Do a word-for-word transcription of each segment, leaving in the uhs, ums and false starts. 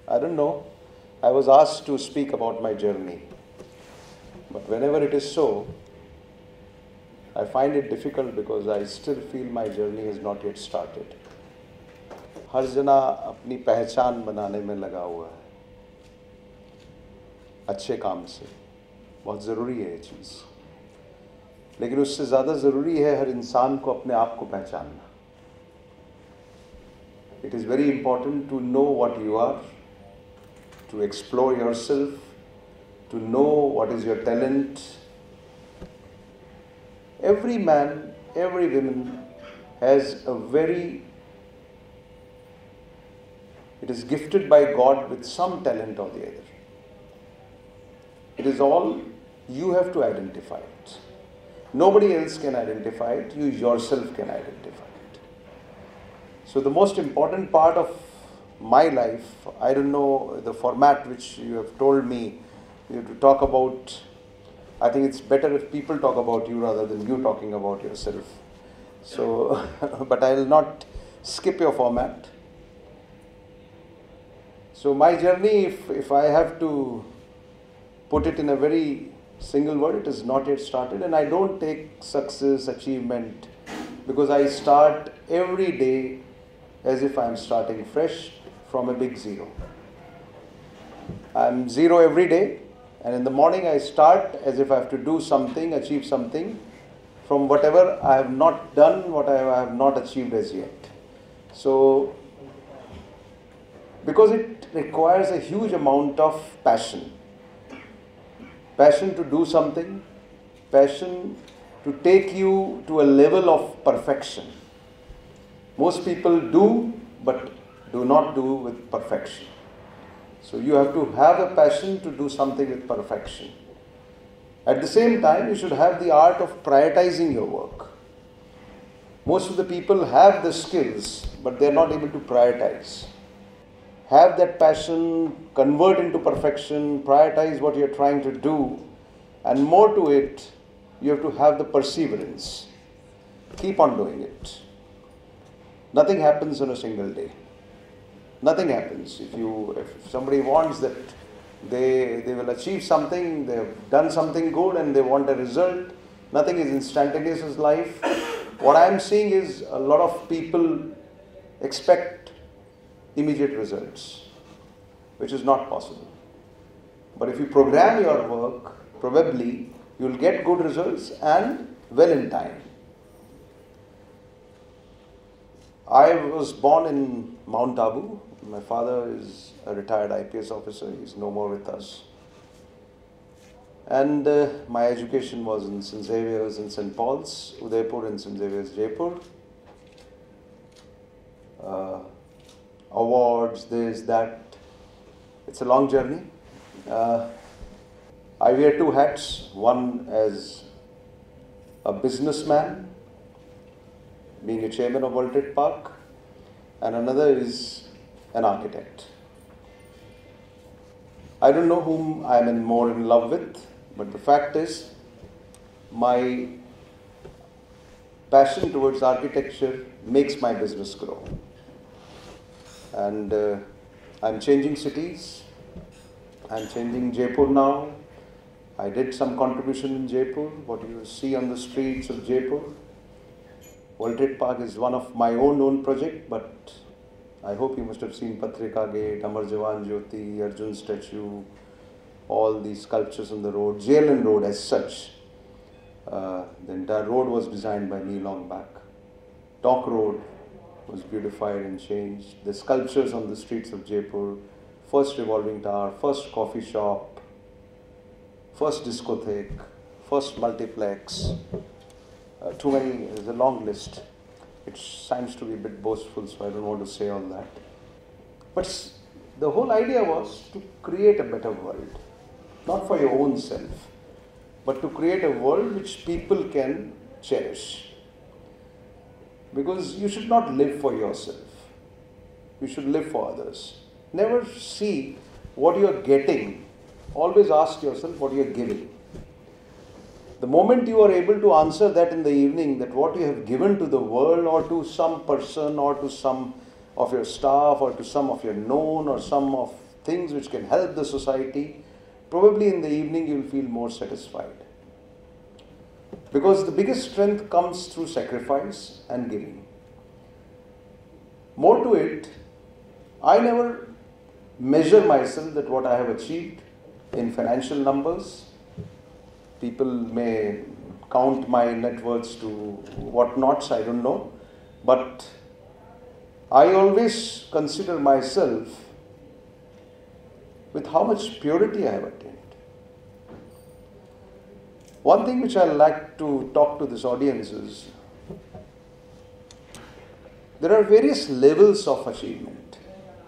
I don't know. I was asked to speak about my journey. But whenever it is so, I find it difficult because I still feel my journey has not yet started. हर जना अपनी पहचान बनाने में लगा हुआ है, अच्छे काम से, बहुत ज़रूरी है ये चीज़. लेकिन उससे ज़्यादा ज़रूरी है हर इंसान को अपने आप को पहचानना. It is very important to know what you are, to explore yourself, to know what is your talent. Every man, every woman has a very, it is gifted by God with some talent or the other. It is all, you have to identify it. Nobody else can identify it, you yourself can identify it. So the most important part of my life, I don't know the format which you have told me, you have to talk about, I think it's better if people talk about you rather than you talking about yourself. So, but I will not skip your format. So my journey, if, if I have to put it in a very single word, it is not yet started, and I don't take success, achievement, because I start every day as if I'm starting fresh from a big zero. I'm zero every day, and in the morning I start as if I have to do something, achieve something from whatever I have not done, what I have not achieved as yet. So, because it requires a huge amount of passion. Passion to do something, passion to take you to a level of perfection. Most people do, but do not do with perfection. So you have to have a passion to do something with perfection. At the same time, you should have the art of prioritizing your work. Most of the people have the skills, but they are not able to prioritize. Have that passion, convert into perfection, prioritize what you're trying to do, and more to it, you have to have the perseverance. Keep on doing it. Nothing happens on a single day. Nothing happens. If you, if somebody wants that they, they will achieve something, they have done something good and they want a result, nothing is instantaneous in life. What I am seeing is a lot of people expect immediate results, which is not possible. But if you program your work, probably you will get good results and well in time. I was born in Mount Abu. My father is a retired I P S officer. He's no more with us. And uh, my education was in Saint Xavier's in Saint Paul's, Udaipur and Saint Xavier's Jaipur. Uh, awards, this, that. It's a long journey. Uh, I wear two hats, one as a businessman, being a chairman of World Trade Park, and another is an architect. I don't know whom I'm in more in love with, but the fact is, my passion towards architecture makes my business grow. And uh, I'm changing cities. I'm changing Jaipur now. I did some contribution in Jaipur, what you see on the streets of Jaipur. World Trade Park is one of my own own project, but I hope you must have seen Patrika Gate, Amar Jawan Jyoti, Arjun statue, all these sculptures on the road, J L N Road as such. Uh, the entire road was designed by me long back. Dock Road was beautified and changed. The sculptures on the streets of Jaipur, first revolving tower, first coffee shop, first discotheque, first multiplex. Uh, too many, there's a long list. It seems to be a bit boastful, so I don't want to say all that. But the whole idea was to create a better world. Not for your own self, but to create a world which people can cherish. Because you should not live for yourself. You should live for others. Never see what you are getting. Always ask yourself what you are giving. The moment you are able to answer that in the evening, that what you have given to the world or to some person or to some of your staff or to some of your known or some of things which can help the society, probably in the evening you will feel more satisfied. Because the biggest strength comes through sacrifice and giving. More to it, I never measure myself that what I have achieved in financial numbers. People may count my net worths to what nots, I don't know. But I always consider myself with how much purity I have attained. One thing which I like to talk to this audience is, there are various levels of achievement.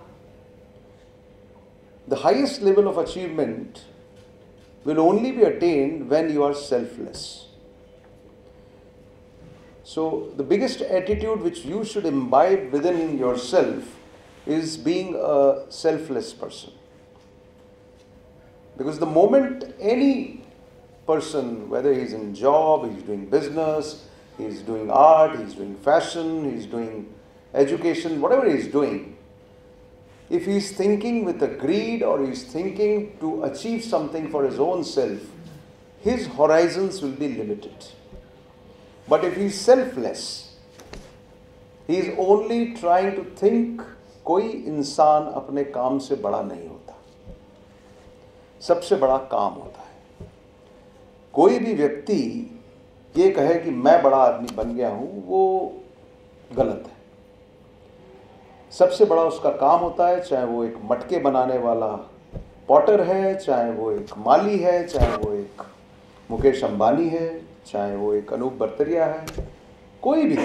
The highest level of achievement will only be attained when you are selfless. So the biggest attitude which you should imbibe within yourself is being a selfless person. Because the moment any person, whether he's in job, he's doing business, he's doing art, he's doing fashion, he's doing education, whatever he's doing, if he's thinking with a greed or he's thinking to achieve something for his own self, his horizons will be limited. But if he's selfless, he is only trying to think, कोई इंसान अपने काम से बड़ा नहीं होता, सबसे बड़ा काम होता है. कोई भी व्यक्ति ये कहे कि मैं बड़ा आदमी बन गया हूँ, वो गलत है. सबसे बड़ा उसका काम होता है, चाहे वो एक मटके बनाने वाला पॉटर है, चाहे वो एक माली है, चाहे वो एक मुकेश अंबानी है, चाहे वो एक अनूप बर्तरिया है, कोई भी,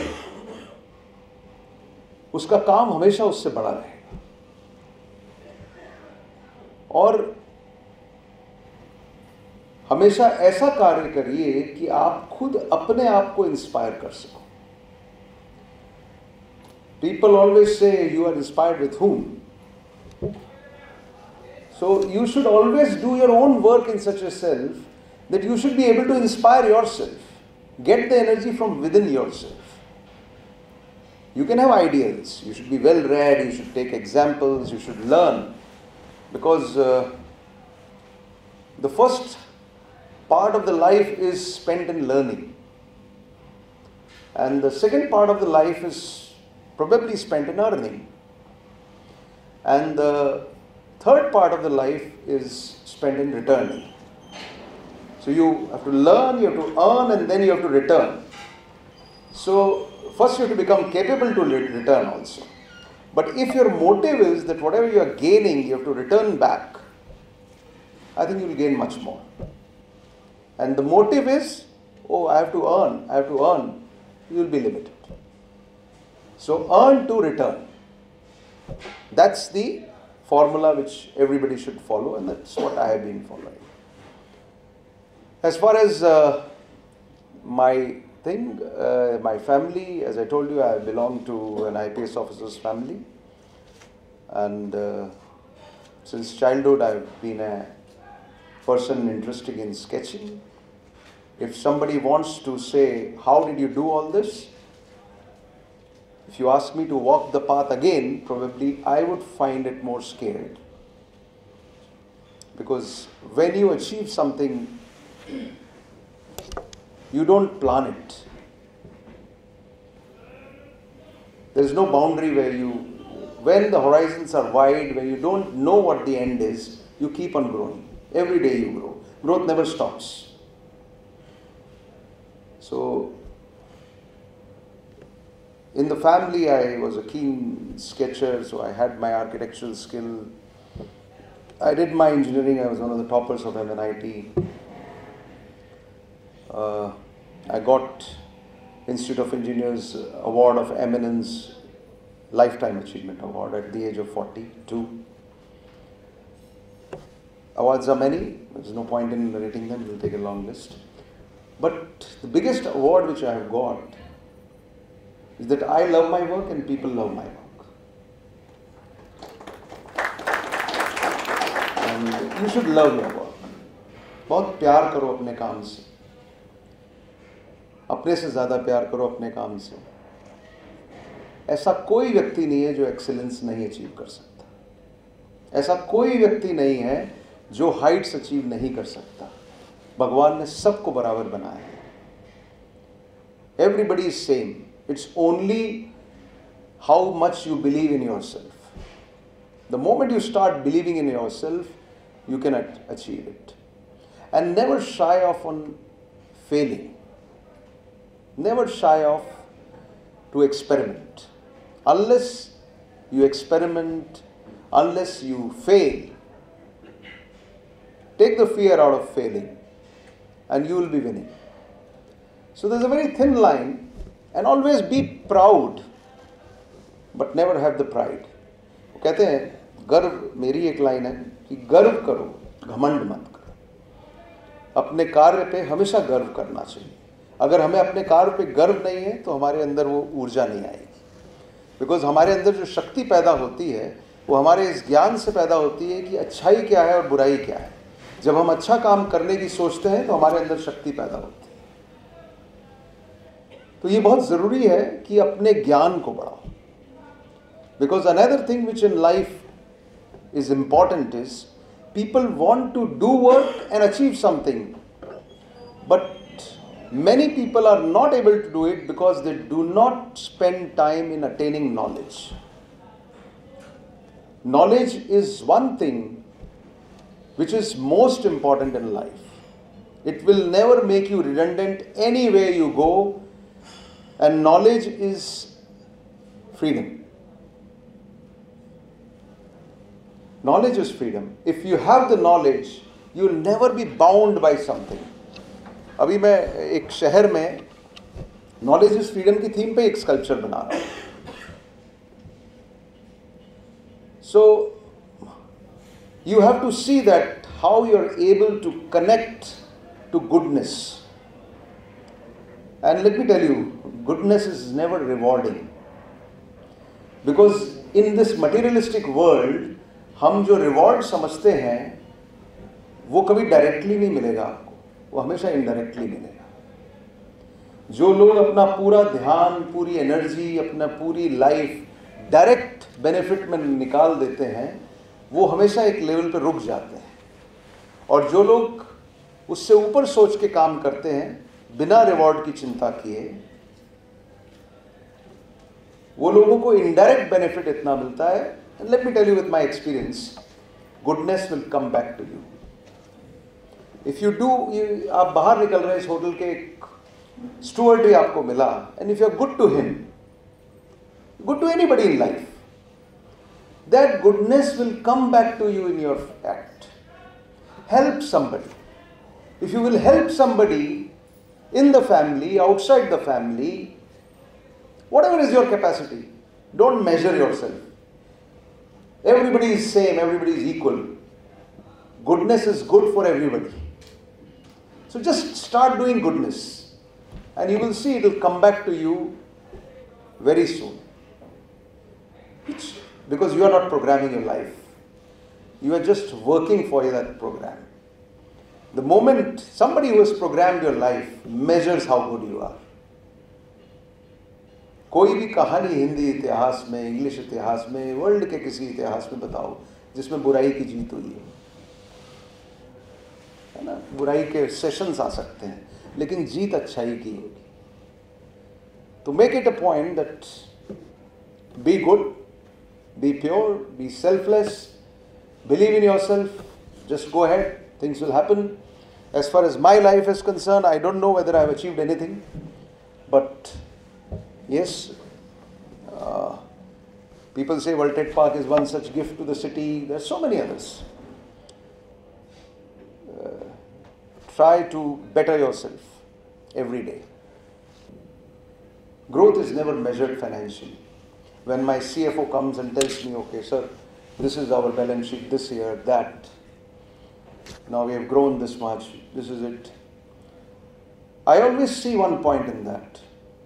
उसका काम हमेशा उससे बड़ा रहेगा. और हमेशा ऐसा कार्य करिए कि आप खुद अपने आप को इंस्पायर कर सको. People always say you are inspired with whom? So you should always do your own work in such a self that you should be able to inspire yourself. Get the energy from within yourself. You can have ideals. You should be well read. You should take examples. You should learn. Because uh, the first part of the life is spent in learning. And the second part of the life is probably spent in earning. And the third part of the life is spent in returning. So you have to learn, you have to earn, and then you have to return. So first you have to become capable to return also. But if your motive is that whatever you are gaining, you have to return back, I think you will gain much more. And the motive is, oh, I have to earn, I have to earn, you will be limited. So earn to return. That's the formula which everybody should follow, and that's what I have been following. As far as uh, my thing, uh, my family, as I told you, I belong to an I P S officer's family. And uh, since childhood, I've been a person interested in sketching. If somebody wants to say, how did you do all this? If you ask me to walk the path again, probably I would find it more scared. Because when you achieve something, you don't plan it. There is no boundary where you, when the horizons are wide, when you don't know what the end is, you keep on growing. Every day you grow. Growth never stops. So, in the family, I was a keen sketcher, so I had my architectural skill. I did my engineering, I was one of the toppers of M N I T. Uh, I got Institute of Engineers Award of Eminence, Lifetime Achievement Award at the age of forty-two. Awards are many, there's no point in narrating them, we'll take a long list. But the biggest award which I have got is that I love my work and people love my work. And you should love your work. बहुत प्यार करो अपने काम से. अपने से ज़्यादा प्यार करो अपने काम से. ऐसा कोई व्यक्ति नहीं है जो एक्सीलेंस नहीं अचीव कर सकता. ऐसा कोई व्यक्ति नहीं है जो हाइट्स अचीव नहीं कर सकता। भगवान ने सबको बराबर बनाया है। Everybody is same, it's only how much you believe in yourself. The moment you start believing in yourself you can achieve it. And never shy off on failing, never shy off to experiment. Unless you experiment, unless you fail, take the fear out of failing and you will be winning. So there's a very thin line, and always be proud but never have the pride. वो कहते हैं गर्व, मेरी एक line है कि गर्व करो, घमंड मत करो। अपने कार्य पे हमेशा गर्व करना चाहिए। अगर हमें अपने कार्य पे गर्व नहीं है तो हमारे अंदर वो ऊर्जा नहीं आएगी। बिकॉज हमारे अंदर जो शक्ति पैदा होती है वो हमारे इस ज्ञान से पैदा होती है कि अच्छाई क्या है और बुराई क्या है। जब हम अच्छा काम करने की सोचते हैं तो हमारे अंदर शक्ति पैदा होती है। तो ये बहुत ज़रूरी है कि अपने ज्ञान को बढ़ाओ। Because another thing which in life is important is people want to do work and achieve something, but many people are not able to do it because they do not spend time in attaining knowledge. Knowledge is one thing which is most important in life. It will never make you redundant anywhere you go, and knowledge is freedom. Knowledge is freedom. If you have the knowledge, you will never be bound by something. अभी मैं एक शहर में knowledge is freedom की theme पे एक sculpture बना रहा हूँ। So you have to see that how you are able to connect to goodness. And let me tell you, goodness is never rewarding, because in this materialistic world हम जो reward समझते हैं वो कभी डायरेक्टली नहीं मिलेगा आपको, वो हमेशा इनडायरेक्टली मिलेगा। जो लोग अपना पूरा ध्यान, पूरी एनर्जी, अपना पूरी लाइफ डायरेक्ट बेनिफिट में निकाल देते हैं वो हमेशा एक लेवल पर रुक जाते हैं। और जो लोग उससे ऊपर सोच के काम करते हैं बिना रिवॉर्ड की चिंता किए, वो लोगों को इनडायरेक्ट बेनिफिट इतना मिलता है। And let me tell you with my experience, goodness will come back to you. If you do, आप बाहर निकल रहे हैं इस होटल के, एक स्टूअर्ड भी आपको मिला, and if you are good to him, good to anybody in life, that goodness will come back to you in your act. Help somebody. If you will help somebody in the family, outside the family, whatever is your capacity, don't measure yourself. Everybody is same, everybody is equal. Goodness is good for everybody. So just start doing goodness and you will see it will come back to you very soon. It's because you are not programming your life. You are just working for that program. The moment somebody who has programmed your life measures how good you are. कोई भी कहानी हिंदी इतिहास में, English इतिहास में, world के किसी इतिहास में बताओ जिसमें बुराई की जीत हुई है, है ना? बुराई के सेशंस आ सकते हैं लेकिन जीत अच्छाई की होगी। तो make it a point that be good, be pure, be selfless, believe in yourself, just go ahead, things will happen. As far as my life is concerned, I don't know whether I have achieved anything, but yes, uh, people say World Trade Park is one such gift to the city. There are so many others. Uh, try to better yourself every day. Growth is never measured financially. When my C F O comes and tells me, okay sir, this is our balance sheet this year, that, now we have grown this much, this is it. I always see one point in that.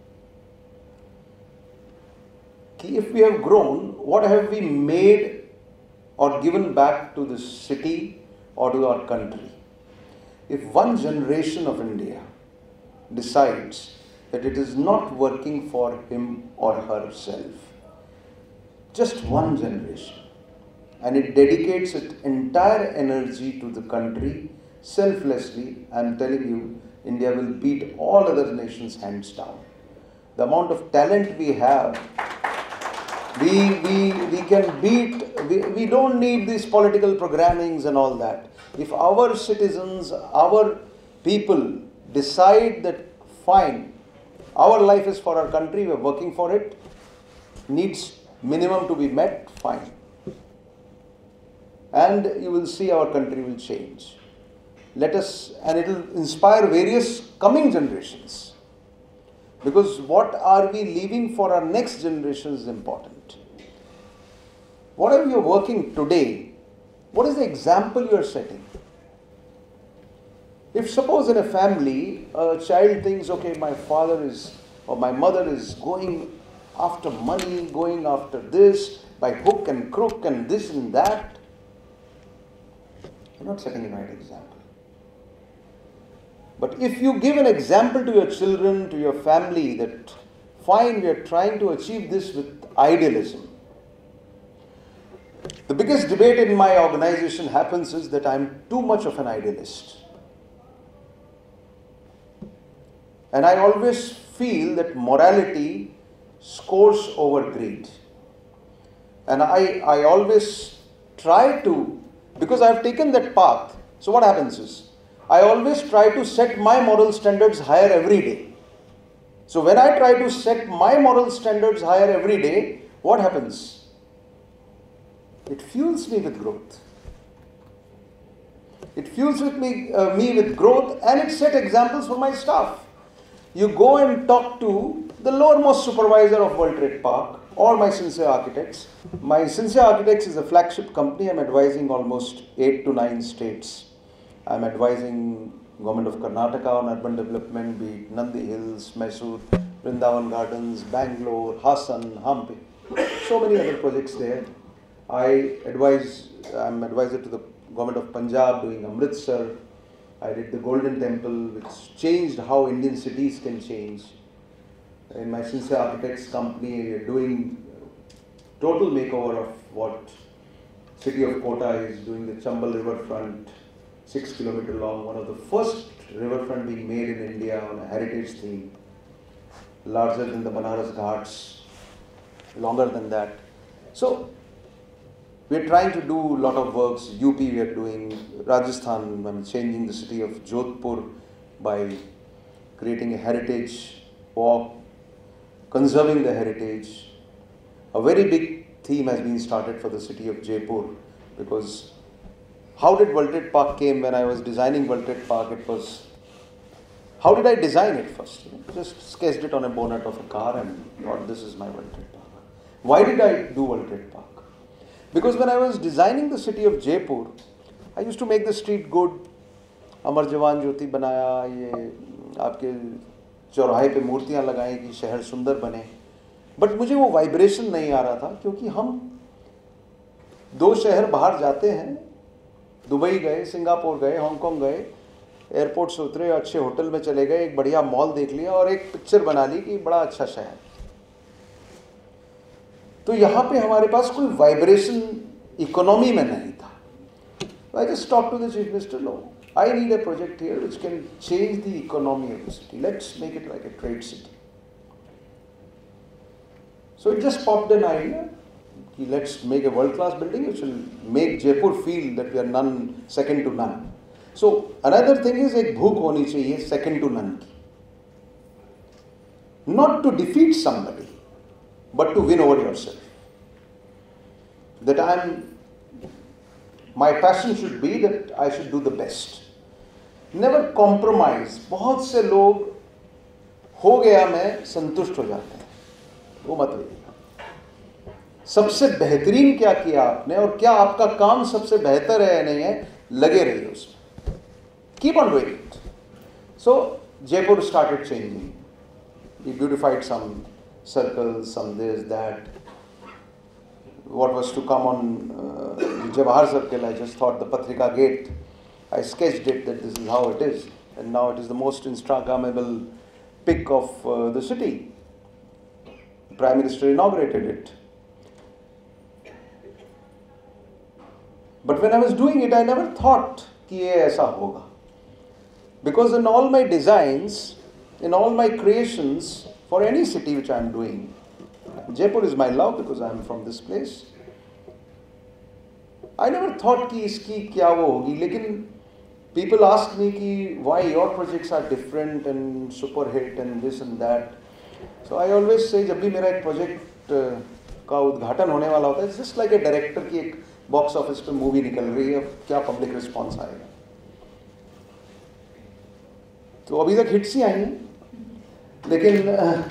If we have grown, what have we made or given back to the city or to our country? If one generation of India decides that it is not working for him or herself, just one generation, and it dedicates its entire energy to the country selflessly, I am telling you, India will beat all other nations hands down. The amount of talent we have, we, we, we can beat, we, we don't need these political programmings and all that. If our citizens, our people decide that fine, our life is for our country, we are working for it, needs minimum to be met, fine. And you will see our country will change. Let us, and it will inspire various coming generations. Because what are we leaving for our next generation is important. Whatever you are working today, what is the example you are setting? If suppose in a family, a child thinks, okay, my father is, or my mother is going after money, going after this, by hook and crook and this and that, you're not setting the right example. But if you give an example to your children, to your family, that fine, we are trying to achieve this with idealism. The biggest debate in my organization happens is that I'm too much of an idealist. And I always feel that morality scores over greed. And I, I always try to, because I've taken that path, so what happens is, I always try to set my moral standards higher every day. So when I try to set my moral standards higher every day, what happens? It fuels me with growth. It fuels with me, uh, me with growth, and it set examples for my staff. You go and talk to the lowermost supervisor of World Trade Park or my Sincere Architects. My Sincere Architects is a flagship company. I'm advising almost eight to nine states. I'm advising Government of Karnataka on urban development, be it Nandi Hills, Mysore, Vrindavan Gardens, Bangalore, Hassan, Hampi. So many other projects there. I advise, I'm advisor to the Government of Punjab doing Amritsar. I did the Golden Temple, which changed how Indian cities can change. In my Sincere Architects company, we are doing total makeover of what city of Kota is doing, the Chambal riverfront, six kilometer long, one of the first riverfront being made in India on a heritage theme, larger than the Banaras Ghats, longer than that. So we are trying to do a lot of works. U P we are doing, Rajasthan, I'm changing the city of Jodhpur by creating a heritage walk, conserving the heritage. A very big theme has been started for the city of Jaipur, because how did World Trade Park came when I was designing World Trade Park? It was, how did I design it first? You know, just sketched it on a bonnet of a car and thought this is my World Trade Park. Why did I do World Trade Park? Because when I was designing the city of Jaipur, I used to make the street good. Amar Jawan Jyoti banaya, ये आपके चौराहे पे मूर्तियाँ लगाएं कि शहर सुंदर बने. बट मुझे वो वाइब्रेशन नहीं आ रहा था, क्योंकि हम दो शहर बाहर जाते हैं, दुबई गए, सिंगापुर गए, हांगकांग गए, एयरपोर्ट से उतरे, अच्छे होटल में चले गए, एक बढ़िया मॉल देख लिया और एक पिक्चर बना ली कि बड़ा अच्छा शहर. तो यहाँ पे हमारे पास कोई वाइब्रेशन इकोनॉमी में नहीं था. I just talked to the chief minister, no, I need a project here which can change the economy of the city. Let's make it like a trade city. So it just popped an idea. Let's make a world-class building which will make Jaipur feel that we are none, second to none. So another thing is एक भूख होनी चाहिए second to none की. Not to defeat somebody, but to win over yourself. That I am, my passion should be that I should do the best. Never compromise. बहुत से लोग हो गया मैं संतुष्ट हो जाते हैं, वो मत होइए. सबसे बेहतरीन क्या किया आपने और क्या आपका काम सबसे बेहतर है या नहीं है, लगे रहिए उसमें. Keep on doing it. So Jaipur started changing. We beautified some circles, some this, that. What was to come on uh, Jawahar Circle, I just thought the Patrika Gate. I sketched it that this is how it is. And now it is the most Instagrammable pic of uh, the city. The Prime Minister inaugurated it. But when I was doing it, I never thought कि ये ऐसा होगा. Because in all my designs, in all my creations, for any city which I am doing, Jaipur is my love because I am from this place. I never thought कि इसकी क्या वो होगी, लेकिन people ask me कि why your projects are different and super hit and this and that. So I always say जब भी मेरा एक project का उद्घाटन होने वाला होता है, it's just like a director की एक बॉक्स ऑफिस पे मूवी निकल रही है, क्या पब्लिक रिस्पॉन्स आएगा. तो अभी तक हिट्स ही आई हैं, लेकिन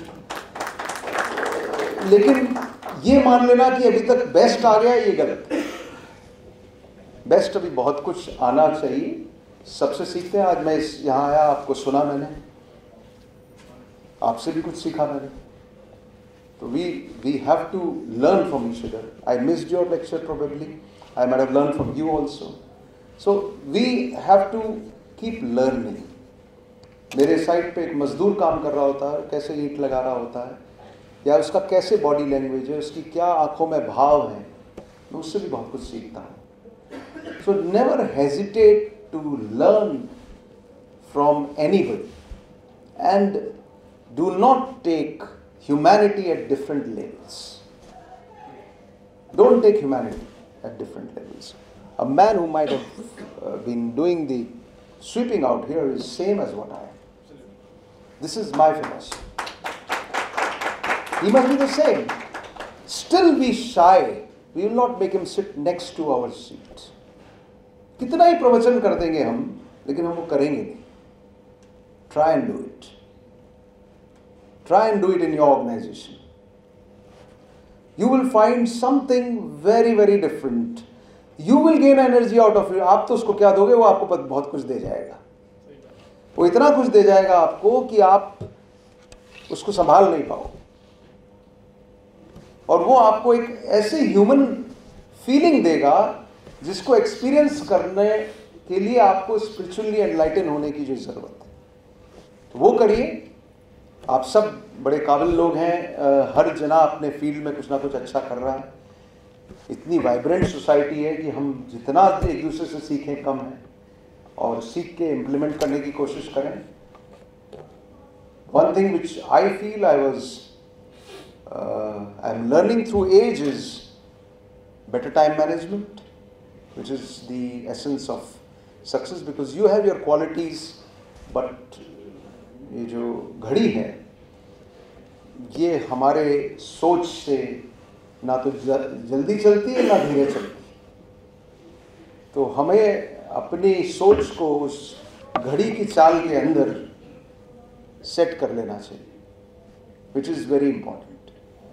लेकिन ये मान लेना कि अभी तक बेस्ट आ गया, ये गलत है. बेस्ट अभी बहुत कुछ आना चाहिए, सबसे सीखते हैं. आज मैं इस यहाँ आया, आपको सुना मैंने, आपसे भी कुछ सीखा मैंने. So we we have to learn from each other. I missed your lecture probably. I might have learned from you also. So we have to keep learning. मेरे साइड पे एक मजदूर काम कर रहा होता है, कैसे ईंट लगा रहा होता है, या उसका कैसे बॉडी लैंग्वेज है, उसकी क्या आंखों में भाव है, मैं उससे भी बहुत कुछ सीखता हूँ. So never hesitate to learn from anybody, and do not take humanity at different levels. Don't take humanity at different levels. A man who might have uh, been doing the sweeping out here is same as what I am. This is my philosophy. He must be the same. Still be shy. We will not make him sit next to our seat. कितना ही प्रवचन कर देंगे हम, लेकिन हम वो करेंगे नहीं. Try and do it. Try and do it in your organization. You will find something very very different. You will gain energy out of it. आप तो उसको क्या दोगे, वो आपको बहुत कुछ दे जाएगा. वो इतना कुछ दे जाएगा आपको कि आप उसको संभाल नहीं पाओ. और वो आपको एक ऐसे ह्यूमन फीलिंग देगा जिसको एक्सपीरियंस करने के लिए आपको स्पिरिचुअली एनलाइटन होने की जो जरूरत है. तो वो करिए. आप सब बड़े काबिल लोग हैं, हर जना अपने फील्ड में कुछ ना कुछ अच्छा कर रहा है. इतनी वाइब्रेंट सोसाइटी है कि हम जितना एक दूसरे से सीखें कम है, और सीख के इम्प्लीमेंट करने की कोशिश करें. One thing which I feel I was I am learning through age is better time management, which is the essence of success, because you have your qualities, but ये जो घड़ी है ये हमारे सोच से ना तो जल्दी चलती है ना धीरे चलती है. तो हमें अपनी सोच को उस घड़ी की चाल के अंदर सेट कर लेना चाहिए, विच इज़ वेरी इम्पॉर्टेंट.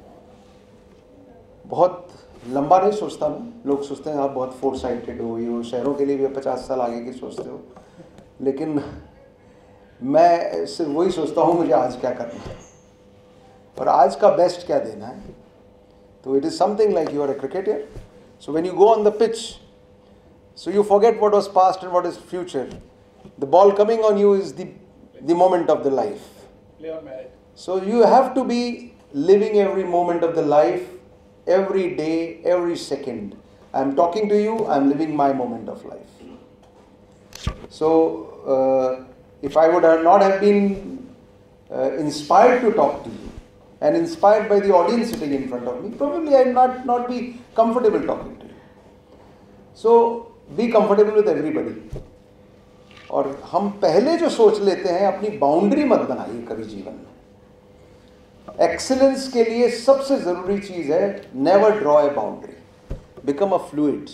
बहुत लंबा नहीं सोचता मैं. लोग सोचते हैं आप बहुत फोर साइटेड हो, ये हो, शहरों के लिए भी पचास साल आगे की सोचते हो, लेकिन मैं सिर्फ वही सोचता हूँ मुझे आज क्या करना है और आज का बेस्ट क्या देना है. तो it is something like you are a cricketer. So when you go on the pitch, so you forget what was past and what is future. The ball coming on you is the the moment of the life. So you have to be living every moment of the life, every day, every second. I am talking to you, I am living my moment of life. So, uh, if I would have not have been uh, inspired to talk to you and inspired by the audience sitting in front of me, probably I would not, not be comfortable talking to you. So, be comfortable with everybody. और हम पहले जो सोच लेते हैं, अपनी boundary मत बनाइए कभी जीवन में. एक्सीलेंस के लिए सबसे जरूरी चीज है never draw a boundary, become a fluid.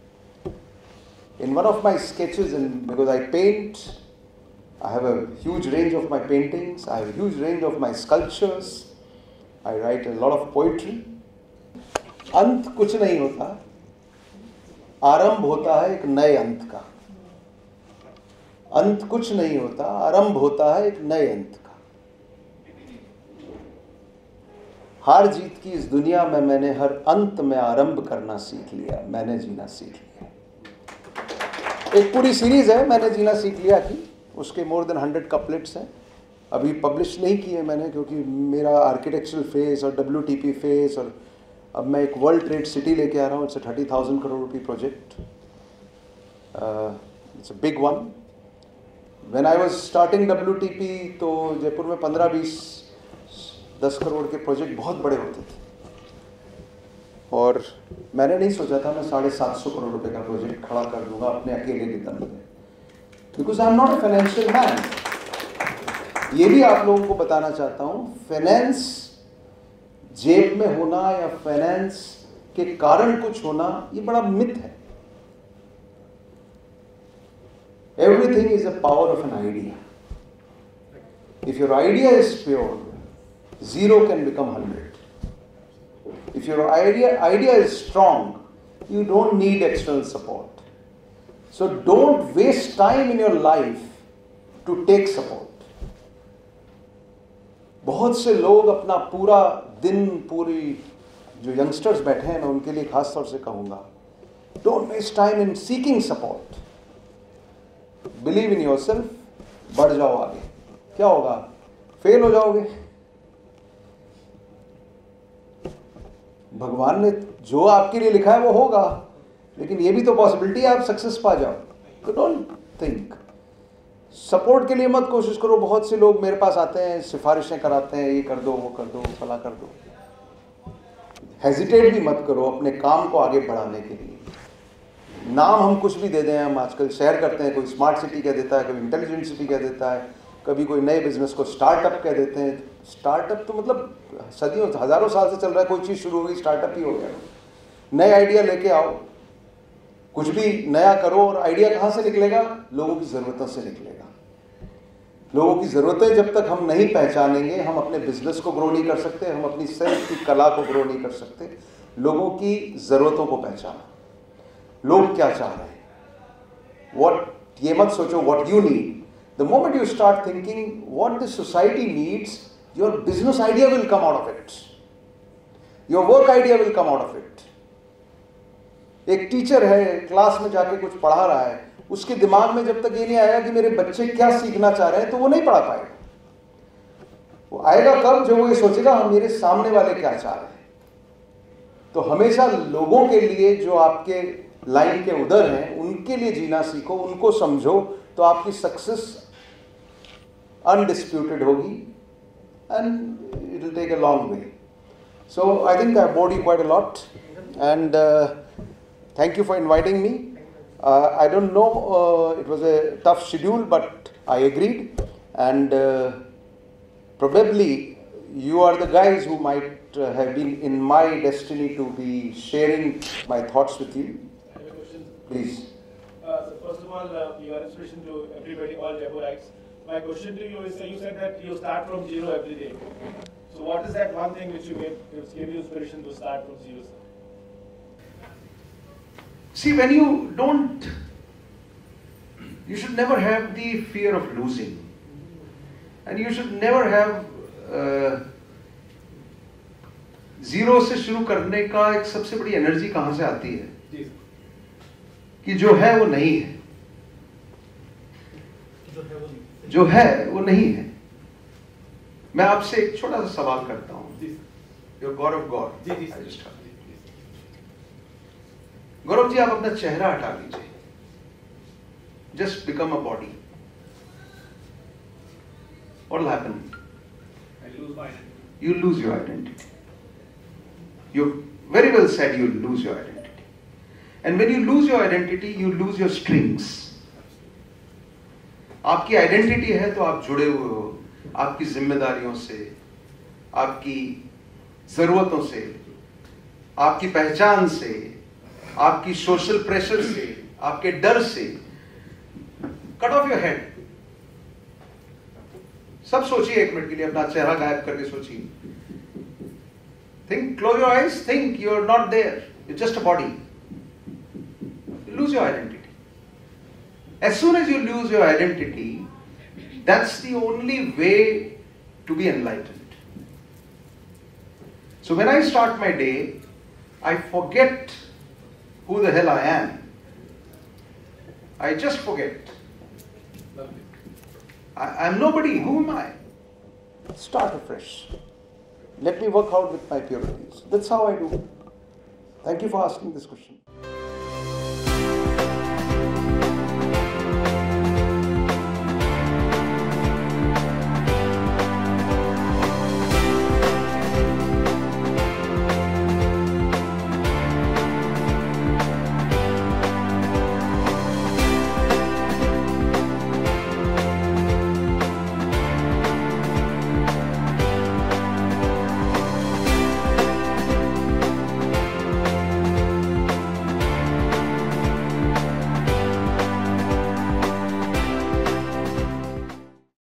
In one of my sketches, in because I paint, I have a huge range of my paintings, I have a huge range of my sculptures, I write a lot of poetry. अंत कुछ नहीं होता, आरंभ होता है एक नए अंत का. अंत कुछ नहीं होता, आरंभ होता है एक नए अंत का. हार जीत की इस दुनिया में मैंने हर अंत में आरंभ करना सीख लिया, मैंने जीना सीख लिया. एक पूरी सीरीज है मैंने जीना सीख लिया की, उसके मोर देन हंड्रेड कपलेट्स हैं. अभी पब्लिश नहीं किए मैंने, क्योंकि मेरा आर्किटेक्चरल फेस और डब्ल्यू टी पी फेस, और अब मैं एक वर्ल्ड ट्रेड सिटी लेके आ रहा हूँ. It's a thirty thousand crore rupee project. Uh, it's a big one. When I was starting W T P, तो जयपुर में पंद्रह बीस दस करोड़ के प्रोजेक्ट बहुत बड़े होते थे और मैंने नहीं सोचा था मैं साढ़े सात सौ करोड़ रुपए का प्रोजेक्ट खड़ा कर दूंगा अपने अकेले के दम पे, because I am not a financial man. ये भी आप लोगों को बताना चाहता हूँ, फाइनेंस जेब में होना या फाइनेंस के कारण कुछ होना ये बड़ा मिथ है. Everything is a power of an idea. If your idea is pure, zero can become hundred. If your idea, idea is strong, you don't need external support. So don't waste time in your life to take support. बहुत से लोग अपना पूरा दिन, पूरी जो youngsters बैठे हैं, मैं उनके लिए खास तौर से कहूँगा, don't waste time in seeking support. Believe in yourself, बढ़ जाओ आगे. क्या होगा? फेल हो जाओगे. भगवान ने जो आपके लिए लिखा है वो होगा, लेकिन ये भी तो पॉसिबिलिटी है आप सक्सेस पा जाओ. तो डोंट थिंक. सपोर्ट के लिए मत कोशिश करो. बहुत से लोग मेरे पास आते हैं, सिफारिशें कराते हैं, ये कर दो, वो कर दो, फला कर दो. हेजिटेट भी मत करो अपने काम को आगे बढ़ाने के लिए. नाम हम कुछ भी दे दें, हम आजकल शेयर करते हैं, कोई स्मार्ट सिटी कह देता है, कभी इंटेलिजेंट सिटी कह देता है, कभी कोई नए बिजनेस को स्टार्टअप कह देते हैं. स्टार्टअप तो मतलब सदियों हजारों साल से चल रहा है. कोई चीज़ शुरू होगी स्टार्टअप ही हो गया. नए आइडिया लेके आओ, कुछ भी नया करो. और आइडिया कहाँ से निकलेगा? लोगों की ज़रूरतों से निकलेगा. लोगों की ज़रूरतें जब तक हम नहीं पहचानेंगे, हम अपने बिजनेस को ग्रो नहीं कर सकते, हम अपनी सेल्फ की कला को ग्रो नहीं कर सकते. लोगों की ज़रूरतों को पहचाना, लोग क्या चाह रहे हैं. What ये मत सोचो what you need. The moment you start thinking what the society needs, your business idea will come out of it. Your work idea will come out of it. एक टीचर है, क्लास में जाके कुछ पढ़ा रहा है, उसके दिमाग में जब तक ये नहीं आएगा कि मेरे बच्चे क्या सीखना चाह रहे हैं, तो वो नहीं पढ़ा पाएगा. वो आएगा कब? जब वो ये सोचेगा हम मेरे सामने वाले क्या चाह रहे हैं. तो हमेशा लोगों के लिए, जो आपके लाइन के उधर हैं, उनके लिए जीना सीखो, उनको समझो, तो आपकी सक्सेस अनडिस्प्यूटेड होगी and it will take a long way. So I think I bored you quite a lot and thank you for inviting me. I don't know, it was a tough schedule but I agreed and probably you are the guys who might uh, have been in my destiny to be sharing my thoughts with you. I have a question. Please. Uh, so first of all, uh, you are inspiration to everybody, all Jaipurites. My question to you is, uh, you said that you start from zero every day. So what is that one thing which you gave, which gave you inspiration to start from zero? See, when you don't, you should never have the fear of losing. And you should never have uh, zero से शुरू करने का एक सबसे बड़ी energy कहां से आती है? जी. कि जो है वो नहीं है. जो है वो नहीं, जो है वो नहीं है. मैं आपसे एक छोटा सा सवाल करता हूं. You're God of God. जी जी सर. गौरव जी, आप अपना चेहरा हटा लीजिए. Just become a body. What will happen? I lose my identity. You lose your identity. You very well said, you lose your identity. And when you lose your identity, you lose your strings. आपकी identity है तो आप जुड़े हुए हो आपकी जिम्मेदारियों से, आपकी जरूरतों से, आपकी पहचान से, आपकी सोशल प्रेशर से, आपके डर से. Cut off your head. सब सोचिए एक मिनट के लिए, अपना चेहरा गायब करके सोचिए. Think, close your eyes, think you are not there, you just a body. Lose your identity. As soon as you lose your identity, that's the only way to be enlightened. So when I start my day, I forget who the hell I am. I just forget. I am nobody. Who am I? Start afresh. Let me work out with my purities. That's how I do. Thank you for asking this question.